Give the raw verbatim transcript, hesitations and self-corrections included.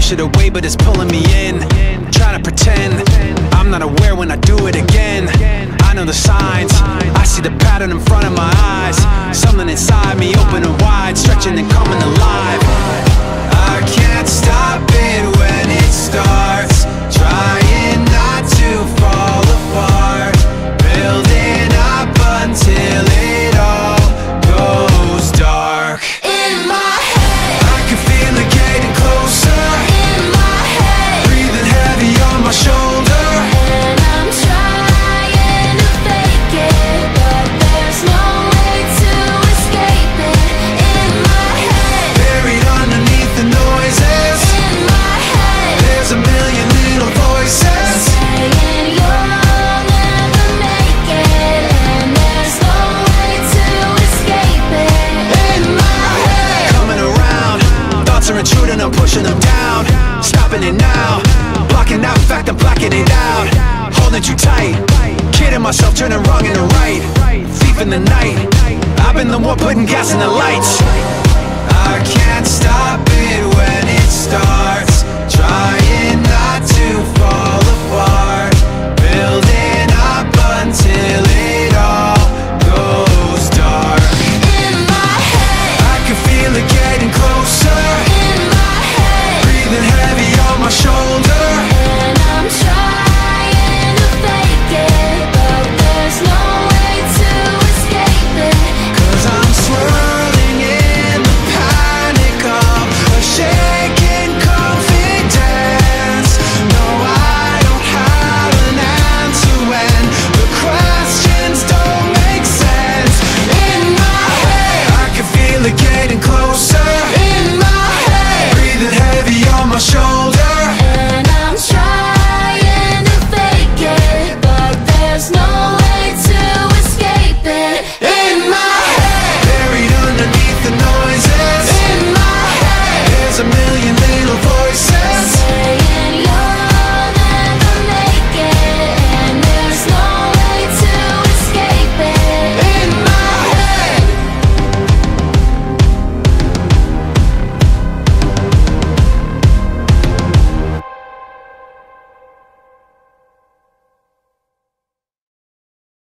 push it away, but it's pulling me in. Trying to pretend I'm not aware when I do it again. I know the signs, I see the pattern in front of my eyes. Something inside me open and wide, stretching and coming alive. I can't stop it when it starts, trying not to fall apart, building up until it all goes dark. In my head, I can feel it getting closer. in my head, Breathing heavy on my shoulder. and I'm trying to fake it, but there's no way to escape it. In my head, Buried underneath the noises, in my head, there's a million little voices saying you'll never make it, and there's no way to escape it. In my head, coming around. Thoughts are intruding, I'm pushing them down. Stopping it now, blocking out, in fact I'm blacking it out. Holding you tight, kidding myself, turning wrong into right. Thief in the night, I've been the one putting gas in the lights. I can't stop